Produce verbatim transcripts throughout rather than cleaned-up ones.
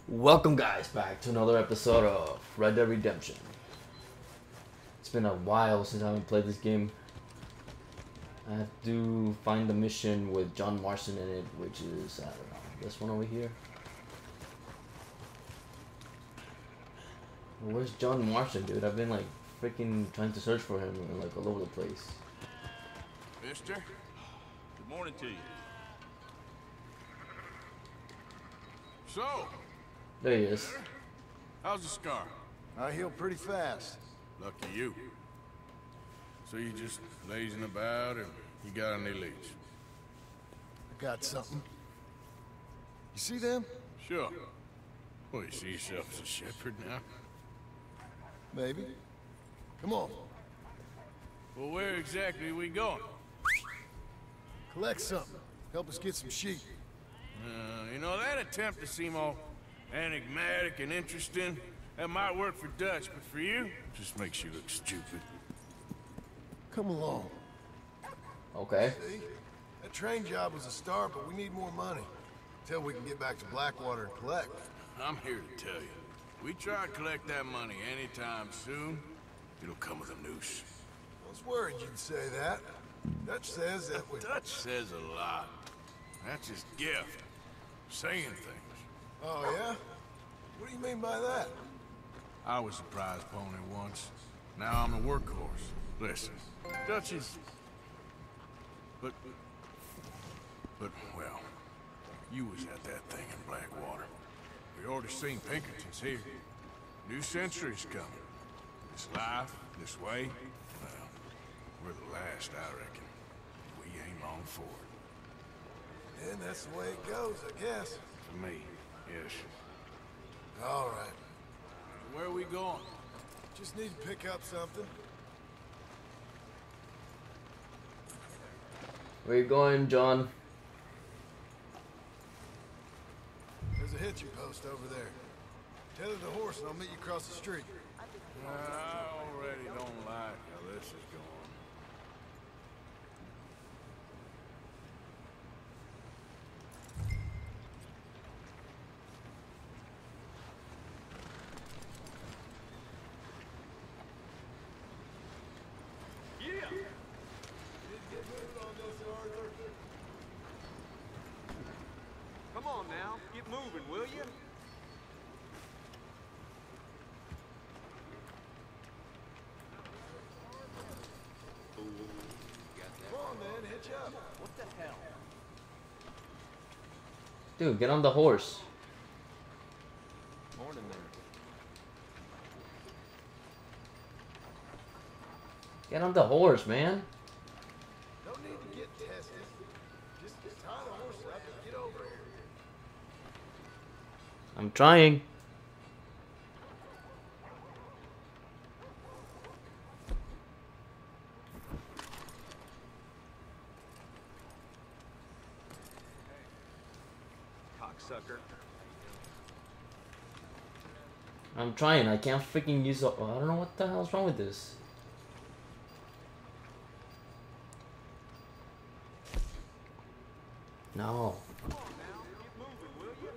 Welcome guys back to another episode of Red Dead Redemption. It's been a while since I haven't played this game. I have to find the mission with John Marston in it, which is, I don't know, this one over here. Where's John Marston, dude? I've been like freaking trying to search for him like all over the place. Mister, good morning to you. So, There he is. how's the scar? I heal pretty fast. Lucky you. So you just lazing about, or you got any leads? I got something. You see them? Sure. Well, you see yourself as a shepherd now? Maybe. Come on. Well, where exactly are we going? Collect something. Help us get some sheep. Uh, you know, that attempt to seem all enigmatic and interesting, that might work for Dutch, but for you, it just makes you look stupid. Come along. Okay. See? That train job was a start, but we need more money. Till we can get back to Blackwater and collect. I'm here to tell you, we try to collect that money anytime soon, it'll come with a noose. I was worried you'd say that. Dutch says that we... Dutch says a lot. That's his gift. Saying things. Oh, yeah? What do you mean by that? I was a prize pony once. Now I'm a workhorse. Listen, Dutch is... But... But, well... You was at that thing in Blackwater. We already seen Pinkertons here. New century's coming. This life, this way, well... We're the last, I reckon. We ain't long for it. And that's the way it goes, I guess. For me, yes. All right. Where are we going? Just need to pick up something. Where you going, John? There's a hitching post over there. Tether the horse and I'll meet you across the street. I already don't like how this is going. Come on now, get moving, will you? Come on, man, hitch up. What the hell? Dude, get on the horse. Morning there. Get on the horse, man. No need to get tested. Just, just tie the horse up and get over here. I'm trying. Cocksucker. I'm trying. I can't freaking use. A, I don't know what the hell's wrong with this. No. Come on now, get moving, will you?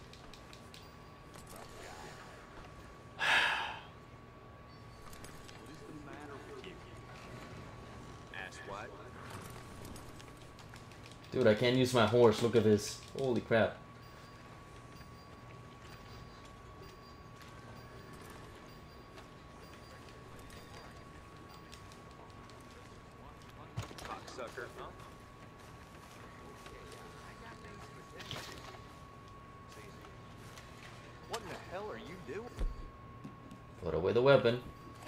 What is the matter with you? Asswipe. Dude, I can't use my horse. Look at this. Holy crap. Cocksucker, huh? What in the hell are you doing? Put away the weapon.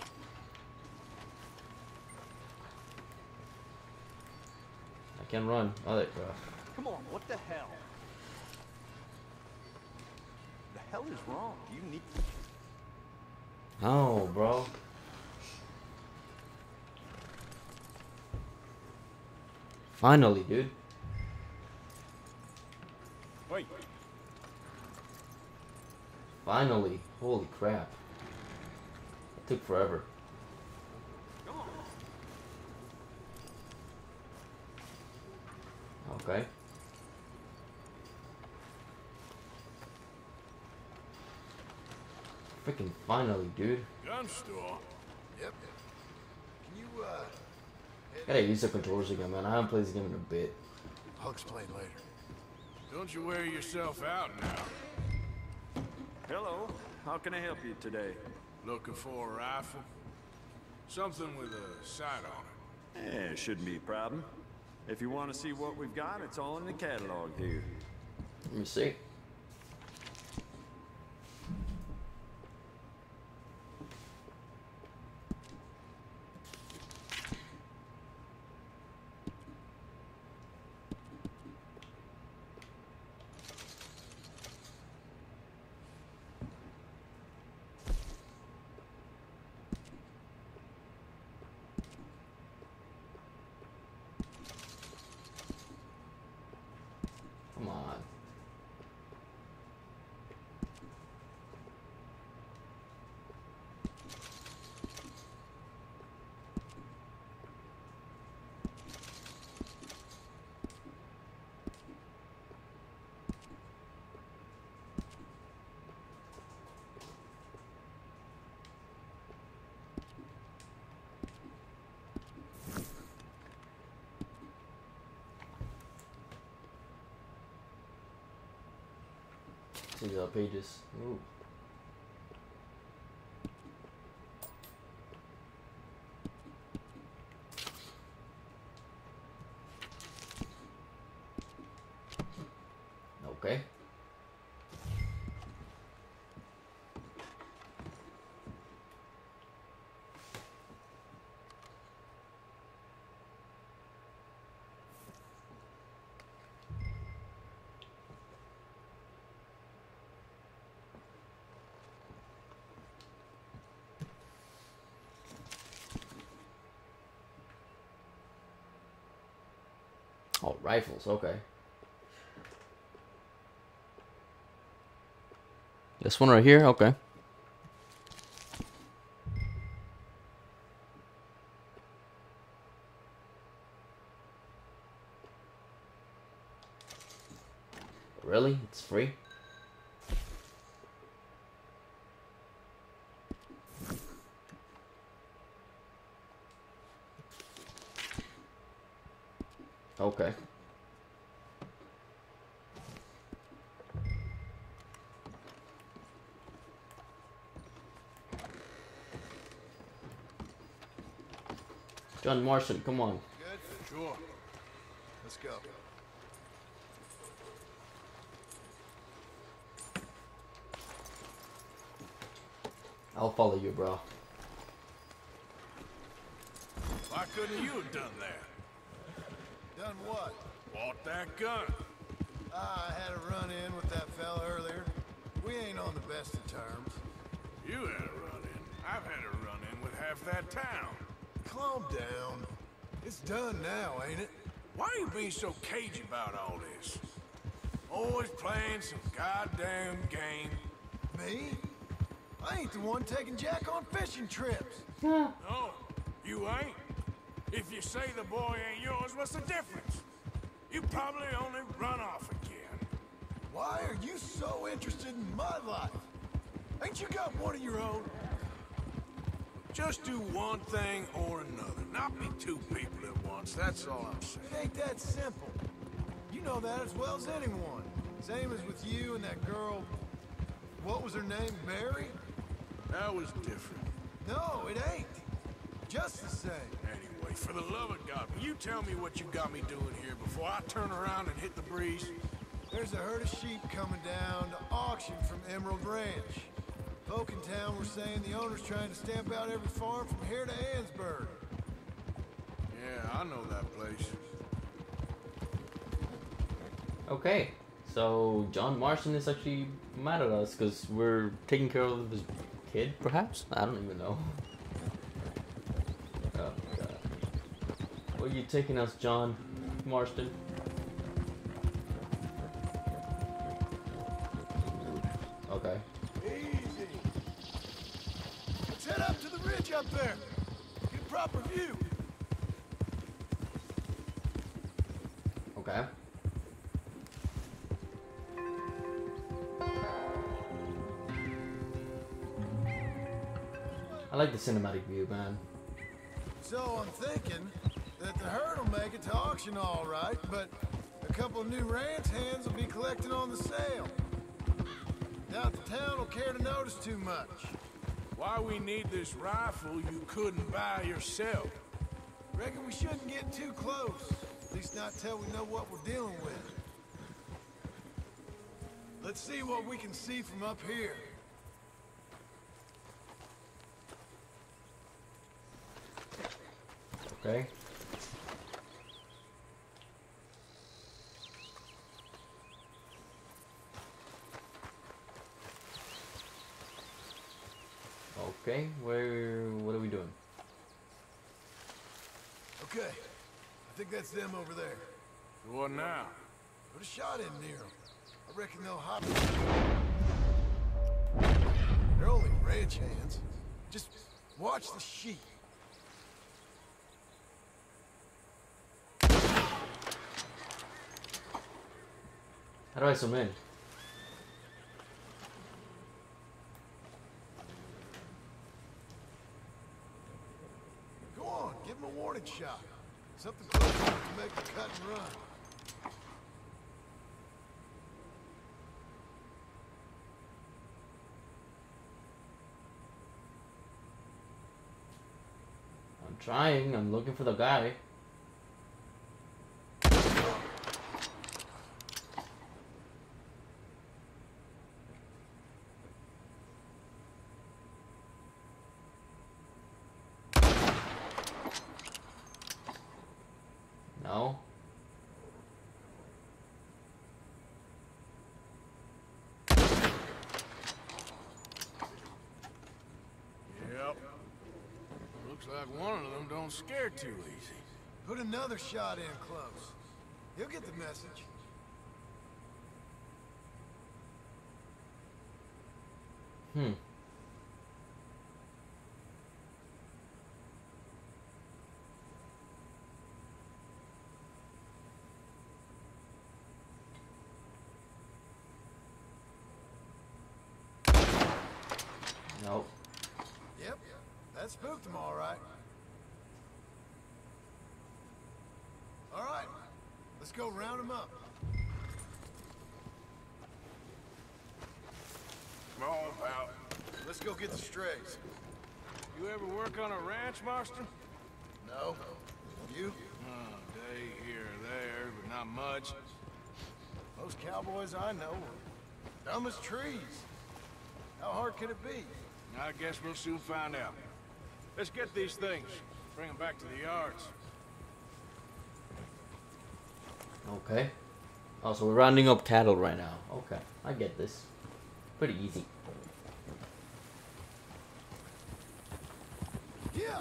I can run. Oh, there, bro. Come on, what the hell? The hell is wrong? Do you need... Oh, bro. Finally, dude. Wait. Finally. Holy crap. It took forever. Come on. Okay. Freaking finally, dude. Gun store? Yep. Can you, uh... Gotta use the controllers again, man. I haven't played this game in a bit. I'll explain later. Don't you wear yourself out now. Hello. How can I help you today? Looking for a rifle? Something with a sight on it. Eh, shouldn't be a problem. If you want to see what we've got, it's all in the catalog here. Let me see. Come on. See the pages. Ooh. Okay. Oh, rifles, okay. This one right here, okay. Really? It's free? Okay. John Marston, come on. Good? Sure. Let's go. I'll follow you, bro. Why couldn't you have done that? Done what? Bought that gun. Ah, I had a run-in with that fella earlier. We ain't on the best of terms. You had a run-in. I've had a run-in with half that town. Calm down. It's done now, ain't it? Why are you being so cagey about all this? Always playing some goddamn game. Me? I ain't the one taking Jack on fishing trips. No, you ain't. If you say the boy ain't yours, what's the difference? You probably only run off again. Why are you so interested in my life? Ain't you got one of your own? Just do one thing or another. Not be two people at once, that's all I'm saying. It ain't that simple. You know that as well as anyone. Same as with you and that girl... What was her name? Mary? That was different. No, it ain't. Just the same. Anyway, for the love of God, will you tell me what you got me doing here before I turn around and hit the breeze? There's a herd of sheep coming down to auction from Emerald Ranch. Folk in town were saying the owner's trying to stamp out every farm from here to Annesburg. Yeah, I know that place. Okay. So, John Marston is actually mad at us because we're taking care of his kid, perhaps? I don't even know. Oh, God. Where are you taking us, John Marston? Okay. Easy. Let's head up to the ridge up there. Get a proper view. Okay. I like the cinematic view, man. So I'm thinking that the herd will make it to auction all right, but a couple of new ranch hands will be collecting on the sale. Doubt the town will care to notice too much. Why we need this rifle you couldn't buy yourself? Reckon we shouldn't get too close. At least not till we know what we're dealing with. Let's see what we can see from up here. Okay. Okay, where, what are we doing? Okay, I think that's them over there. What now? Put a shot in near them. I reckon they'll hop. They're only ranch hands. Just watch the sheep. How do I zoom in? Go on, give them a warning shot. Something close enough to make the cut and run. I'm trying, I'm looking for the guy. No. Yep. Looks like one of them don't scare too easy. Put another shot in close. He'll get the message. Hmm. Nope. Yep, that spooked him all right. All right, let's go round him up. Come on, pal. Let's go get the strays. You ever work on a ranch, Marston? No? You? Oh, day here or there, but not much. Most cowboys I know are dumb as trees. How hard could it be? I guess we'll soon find out. Let's get these things. Bring them back to the yards. Okay. Oh, so we're rounding up cattle right now. Okay, I get this. Pretty easy. Yeah!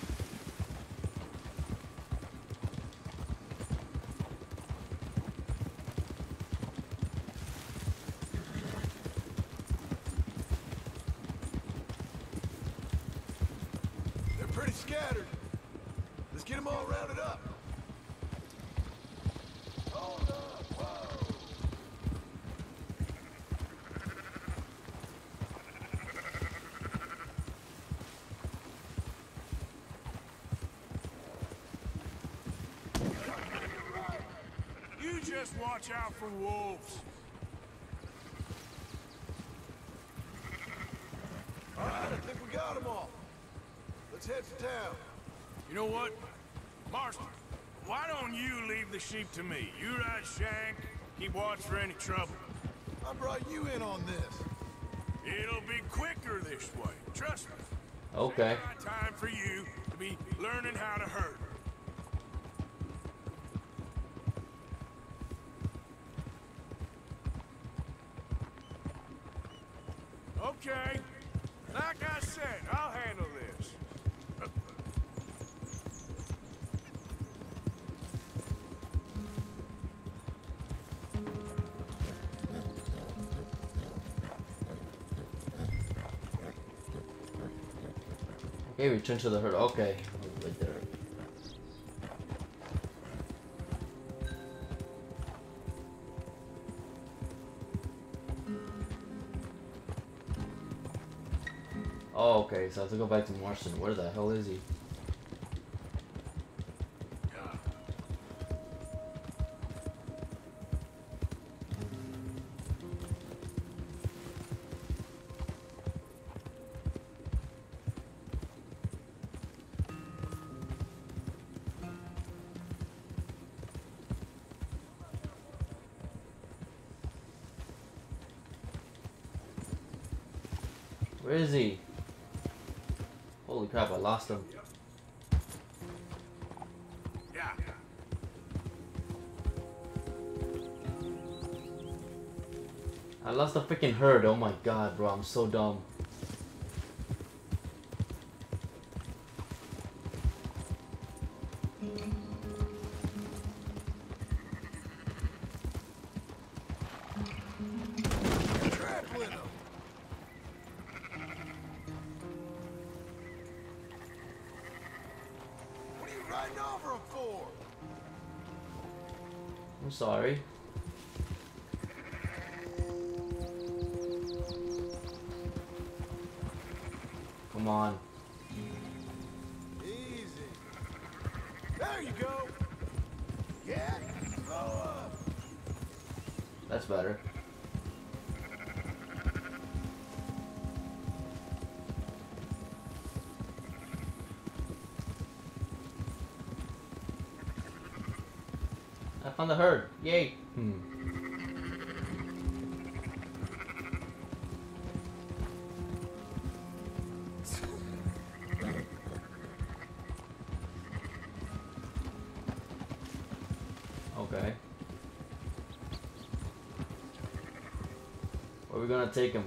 They're pretty scattered. Let's get them all rounded up. Hold up, whoa! You just watch out for wolves. All right, I think we got them all. Let's head for town. You know what? Marston, why don't you leave the sheep to me? You ride Shank, keep watch for any trouble. I brought you in on this. It'll be quicker this way, trust me. Okay. Ain't got time for you to be learning how to herd. Okay. Like I said, I'll handle this. Okay, return to the herd. Okay. Right there. Oh, okay, so I have to go back to Marston. Where the hell is he? Where is he? Holy crap, I lost him. Yeah. I lost the freaking herd. Oh my god, bro, I'm so dumb. Trampling them. What are you riding over them for? I'm sorry. Come on. Easy. There you go. Yeah. Blow up. That's better. I found the herd. Yay. Hmm. Okay. Where are we gonna take him?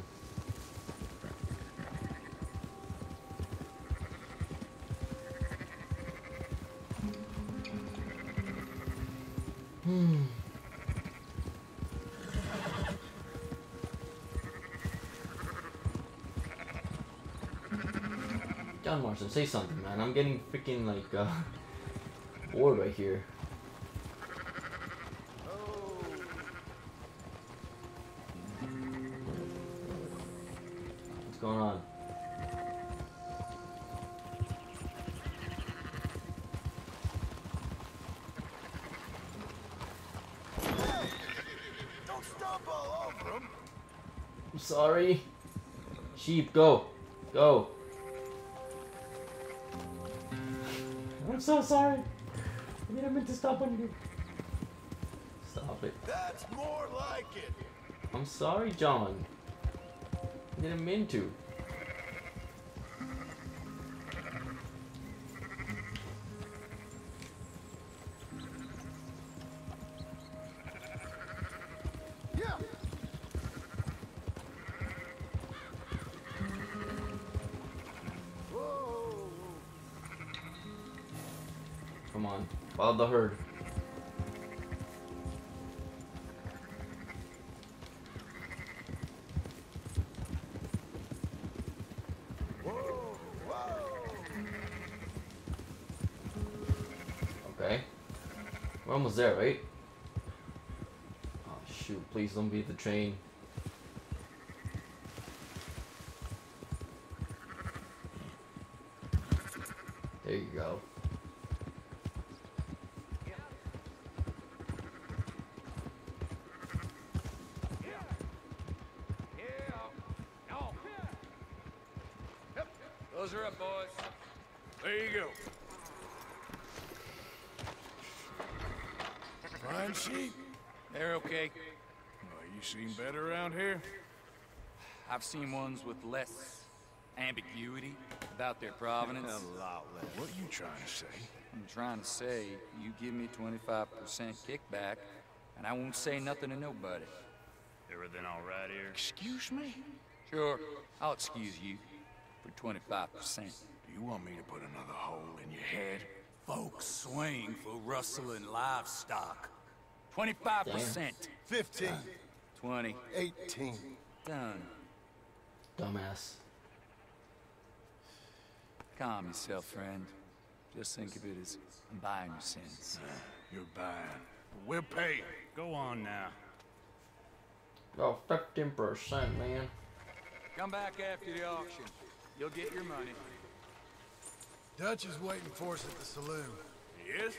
Hmm. John Marston, say something, man. I'm getting freaking like uh, bored right here. What's going on? Don't stomp all over them. I'm sorry. Sheep, go. Go. I'm so sorry. I didn't mean to stop on you. Stop it. That's more like it. I'm sorry, John. I didn't mean to. Yeah. Whoa. Come on. Follow the herd. Whoa. Whoa. Okay. We're almost there, right? Oh shoot, please don't be the train. There you go. Those are up, boys. There you go. Fine sheep. They're okay. Well, you seen better around here? I've seen ones with less ambiguity about their provenance. A lot less. What are you trying to say? I'm trying to say, you give me twenty-five percent kickback, and I won't say nothing to nobody. Everything all right here? Excuse me? Sure, I'll excuse you for twenty-five percent. Do you want me to put another hole in your head? Folks swing for rustling livestock. twenty-five percent. Fifteen. twenty. Eighteen. Done. Dumbass. Calm yourself, friend. Just think of it as I'm buying your sins. You're buying. We'll pay. Go on now. Oh, fifteen percent, man. Come back after the auction. You'll get your money. Dutch is waiting for us at the saloon. Yes?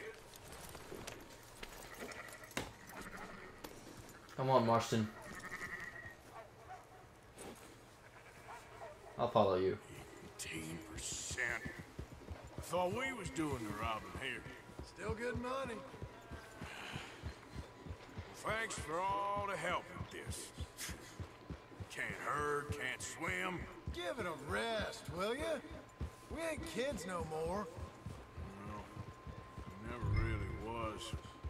Come on, Marston. I'll follow you. eighteen percent. I thought we was doing the robbing here. Still good money. Thanks for all the help with this. Can't herd, can't swim. Give it a rest, will ya? We ain't kids no more. Well, never really was.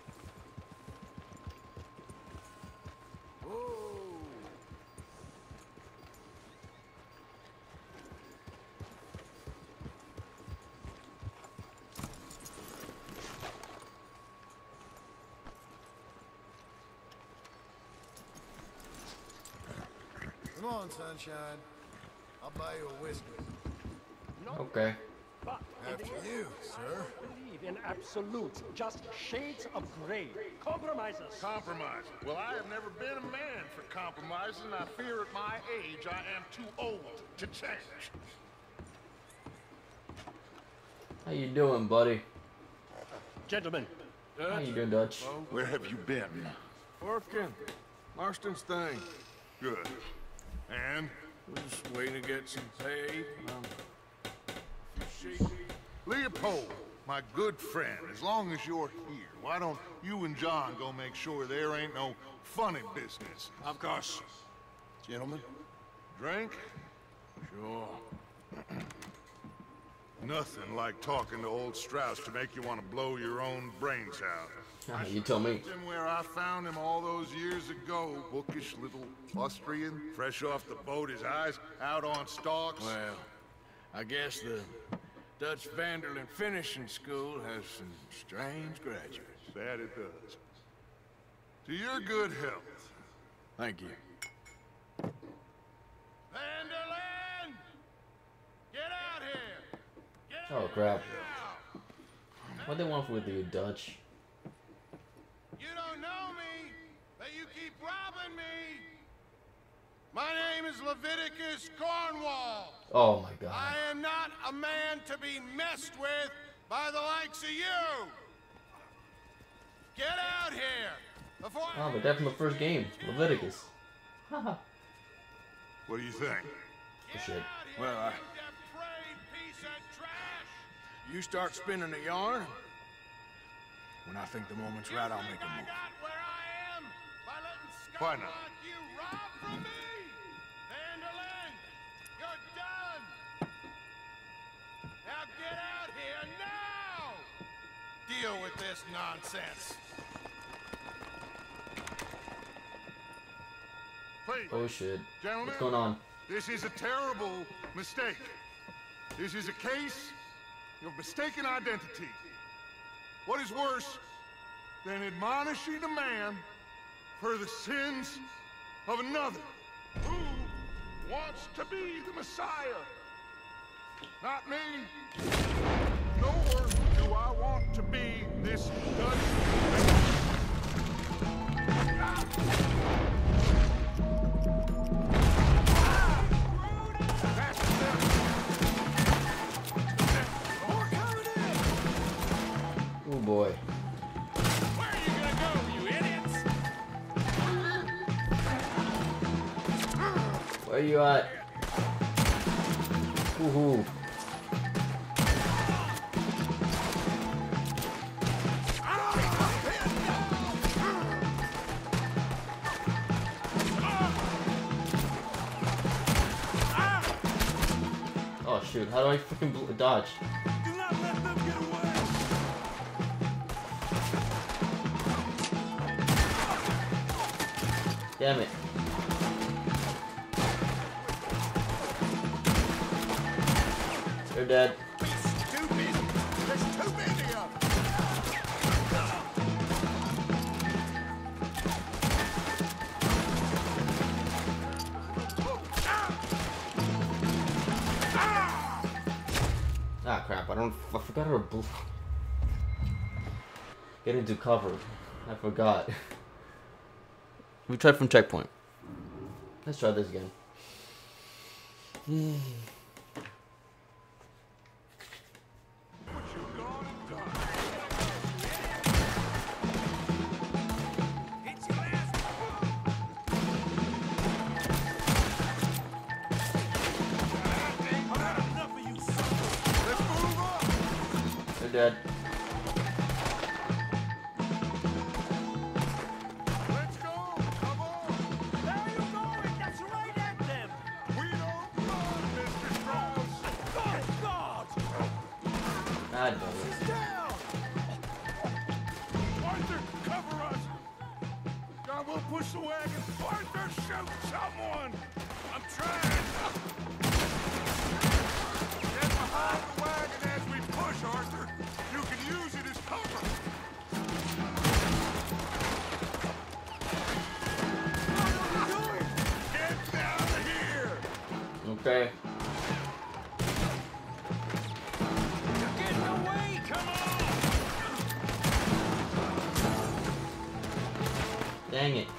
Whoa. Come on, sunshine. I'll buy you a whiskey. Okay. But After you, sir. believe in absolutes, just shades of gray. Compromises. Compromise. Well, I have never been a man for compromises, and I fear at my age I am too old to change. How you doing, buddy? Gentlemen, How you doing, Dutch? Where have you been? Working. Marston's thing. Good. And? We're just waiting to get some pay. Um, Leopold, my good friend, as long as you're here, why don't you and John go make sure there ain't no funny business? of course. Gentlemen, drink? Sure. Nothing like talking to old Strauss to make you want to blow your own brains out. Ah, you tell me. Him where I found him all those years ago, bookish little Austrian, fresh off the boat, his eyes out on stalks. Well, I guess the Dutch Vanderlyn Finishing School has some strange graduates. That it does. To your good health. Thank you. Vanderlyn! Get out here! Get Oh crap. What they want with you, Dutch? You don't know me, but you keep robbing me! My name is Leviticus Cornwall. Oh my god. I am not a man to be messed with by the likes of you! Get out here! Before Oh, but that from the first game, Leviticus. Haha. What do you think? Oh, shit. Well, I- piece of trash! You start spinning the yarn. When I think the moment's right, I'll make a I move. got where I am by letting Why scum not? like you rob from me! Vanderlyn, you're done! Now get out here now! Deal with this nonsense. Please, Oh shit. gentlemen, What's going on? this is a terrible mistake. This is a case of mistaken identity. What is worse than admonishing a man for the sins of another who wants to be the Messiah? Not me. Nor do I want to be this Dutch. Oh boy. Where are you gonna go, you idiots? Where you at? Woohoo. Oh shoot, how do I freaking bl- dodge? Do not let them get away! Damn it. They're dead. Stupid! There's too many of them! Ah crap, I don't I forgot her bl- get into cover. I forgot. We tried from checkpoint. Let's try this again. dead. Let's go! Come on! Where are you going? That's right at them! We don't run, Mister Strauss! Good God! God damn it. Down! Arthur, cover us! John, we'll push the wagon. Arthur, shoot someone! I'm trying! Get behind the wagon as we push, Arthur. You can use it as cover. What are you doing? Get out of here! Okay. You're getting away! Come on! Dang it.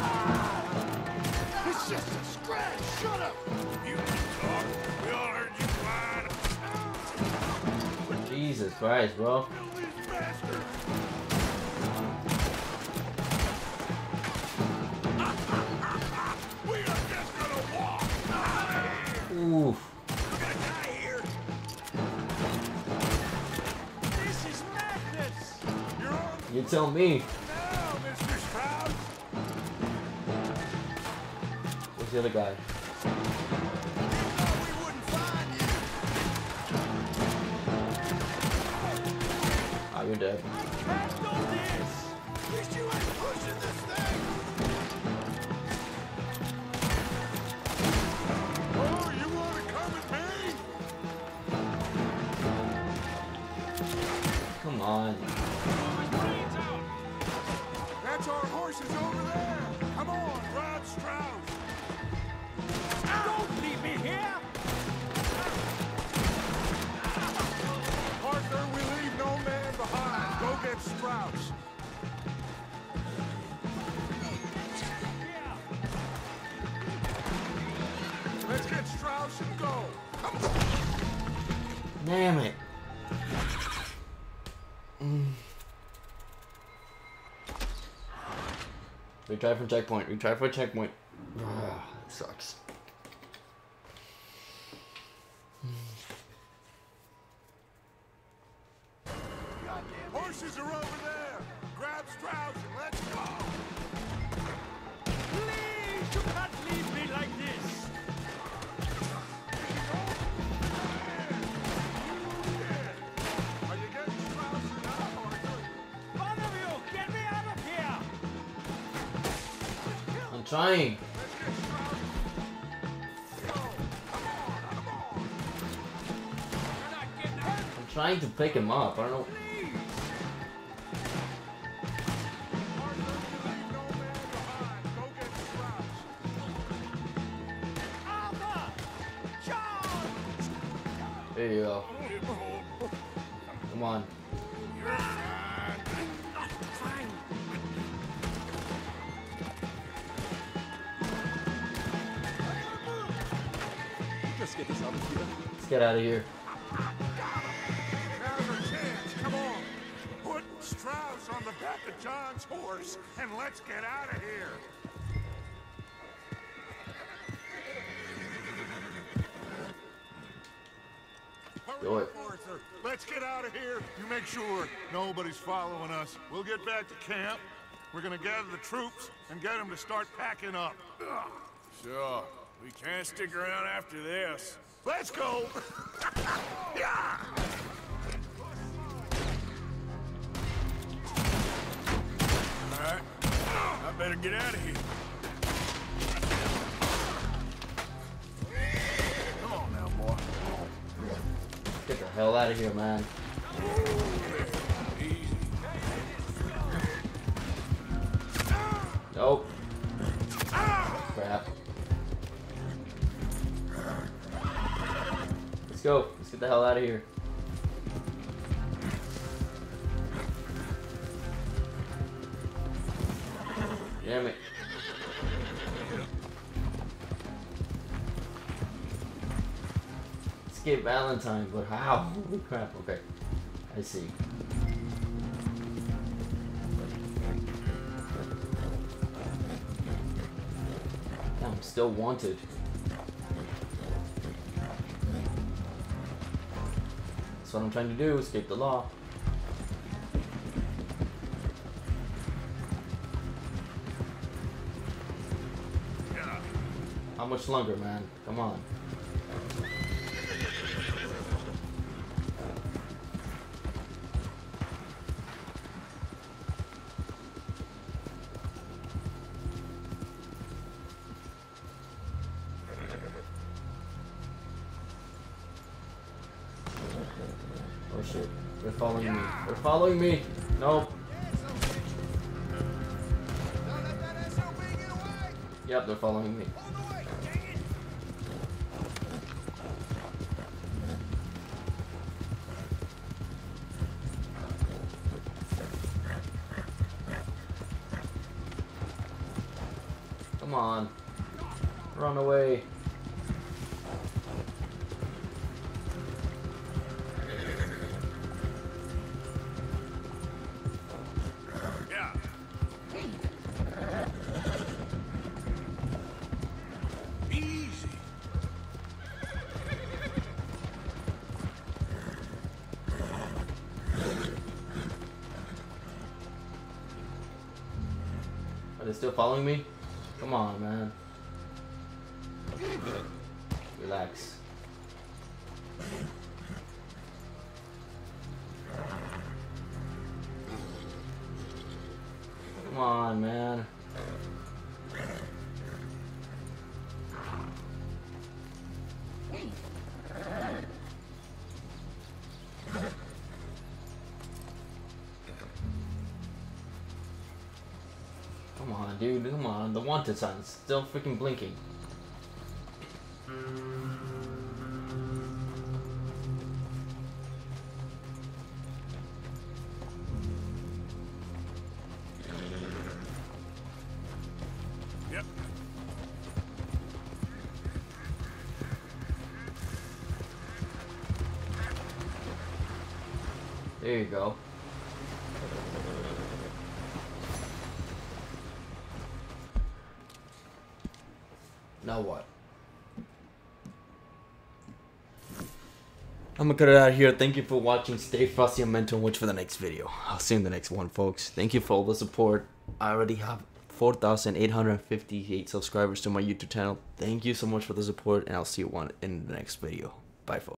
It's just a scratch! Shut up! You can talk. We all heard you whine. Jesus Christ, bro. Kill these bastards! We are just gonna walk! Oof. We're gonna die here! This is madness! You're on You tell me. now, Mister Strauss! Where's the other guy? Thought we wouldn't find you! Ah, you're dead. Can't do this! At least you ain't pushing this thing! Oh, you wanna come with me? Come on. That's our horses over there! Come on, Rod Strauss! Don't leave me here! Arthur, we leave no man behind. Go get Strauss. Let's get Strauss and go. Come on. Damn it. Retry for checkpoint. Retry for checkpoint. Ah, sucks. Horses are over there. Grab Strauss and let's go. Please, you can't leave me like this! Are you getting Strauss now, Arthur? One of you, get me out of here! I'm trying. Let's get Strauss. Go. Come on, come on. You're not getting hurt! I'm trying to pick him up. I don't know. Arthur, you leave no man behind. Go get Strauss. Arthur! John! There you go. Come on. Fine. Just get this out of here. Let's get out of here. Now's our chance. Come on. Put Strauss on the back of John's horse and let's get out of here. Do Hurry it. up, Arthur. Let's get out of here. You make sure nobody's following us. We'll get back to camp. We're gonna gather the troops and get them to start packing up. Sure. We can't stick around after this. Let's go. Yeah. All right. I better get out of here. Come on now, boy. Get the hell out of here, man. Easy. Nope. Crap. Let's go. Let's get the hell out of here. Damn it. Escape Valentine, but how? Holy crap. Okay. I see. I'm still wanted. That's what I'm trying to do, escape the law. much longer, man. Come on. Oh shit. They're following me. They're following me. Nope. Yep, they're following me. Come on. Run away. Are they still following me? Come on, man. Relax. Come on, man. Come on, dude. Come on. The wanted sign's still freaking blinking. Yep. There you go. Now what? I'm gonna cut it out here. Thank you for watching. Stay frosty and mental. Watch for the next video. I'll see you in the next one, folks. Thank you for all the support. I already have four thousand eight hundred fifty-eight subscribers to my YouTube channel. Thank you so much for the support, and I'll see you one in the next video. Bye, folks.